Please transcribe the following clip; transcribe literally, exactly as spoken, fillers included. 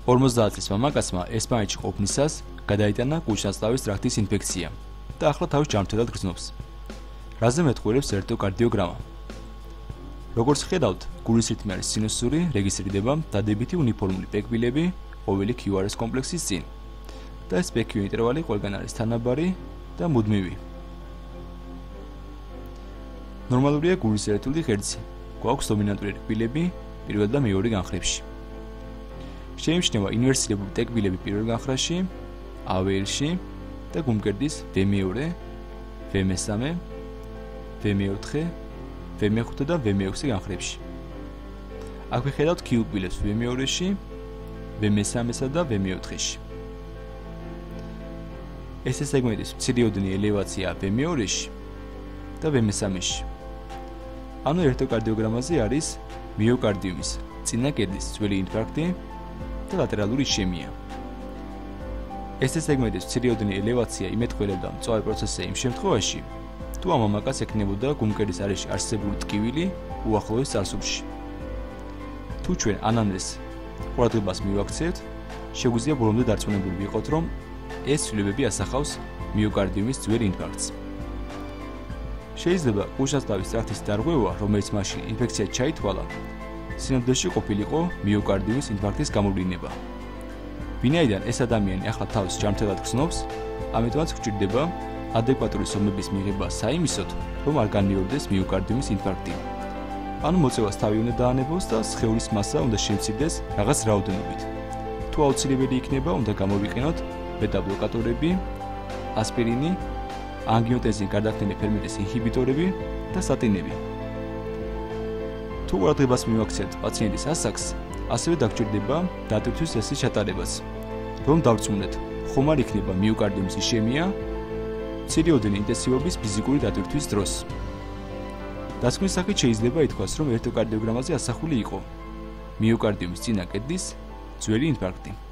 ორმოცდაათ წლის მამაკაცმა ესპანეთში ყოფნისას გადაიტანა კუჭნაწლავის ტრაქტის ინფექცია და ახლა თავის ჯანმრთელად გრძნობს. რაზე მეტყველებს ელექტროკარდიოგრამა. როგორც ხედავთ, გულის რიტმი არის სინუსური, რეგისტრირდება დადებითი უნიფორმული პეკვილები ყოველი ქიუ არ ეს კომპლექსის წინ. და ეს პეკვი ინტერვალი ყველგან არის თანაბარი და მუდმივი. ნორმალურია გულის ერთული ღერძი. გვაქვს დომინანტური რკბილები პირველ და მეორე განხრებში. შეიმჩნევა ინვერსირებული ტეკვილები პირველ განხრაში, ა ვეირში და გუმკერდის ვე მეორე, ვე მესამე, ვე მეოთხე, ვე მეხუთე და ვე მეექვსე განხრებში. აქ ვიხედავთ ქიუ კბილებს ვე მეორეში, ვე მესამესა და ვე მეოთხეში. ეს სეგმენტის მცირეოდენი ელევაცია ვე მეორეში და ვე მესამეში. ანუ ელექტროკარდიოგრამაზე არის მიოკარდიუმის წინა კედლის ძველი ინფარქტი და ლატერალური ისჩემია. ეს სეგმენტის მცირეოდენი ელევაცია იმეთქველებდა მწვავე პროცესზე იმ შემთხვევაში, თუ ამ მამაკაცს ექნებოდა გუმკერდის არეში არსებული ტკივილი უახლოეს წარსულში. თუ ჩვენ ანამნეზს ყურადღებას მივაქცევთ, შეგვიძლია ბოლომდე დარწმუნებული ვიყოთ, რომ ეს ცვლილებები ასახავს მიოკარდიუმის ძველ ინფარქტს. შეიძლება კუჭნაწლავის ტრაქტის დარღვევა, რომელიც მაშინ ინფექცია ჩაითვალა, სინამდვილეში ყოფილიყო მიოკარდიუმის ინფარქტის გამოვლინება. ვინაიდან ეს ადამიანი ახლა თავს ჯანმრთელად გრძნობს, ამიტომაც გვჭირდება ადეკვატური სომების მიღება საიმისოდ, რომ არ განმეორდეს მიოკარდიუმის ინფარქტი. ანუ მოწევას თავი უნდა დაანებოს და სხეულის მასა უნდა შემცირდეს რაღაც რაოდენობით. თუ აუცილებელი იქნება, უნდა გამოვიყენოთ ბეტა-ბლოკატორები, ასპირინი, ანგიოტენზინ გარდაქმნილი ფერმენტის ინჰიბიტორები და სტატინები. თუ ყურადღებას მივაქცევთ პაციენტის ასაკს, ასევე დაგჭირდება დატვირთვის ტესტის ჩატარებაც, რომ დავწუნდეთ, ხომ არ იქნება მიოკარდიუმის ისჩემია მცირეოდენი ინტენსივობის ფიზიკური დატვირთვის დროს. დასკვნის სახით შეიძლება ითქვას, რომ ელექტროკარდიოგრამაზე ასახული იყო მიოკარდიუმის წინა კედლის ძველი ინფარქტი.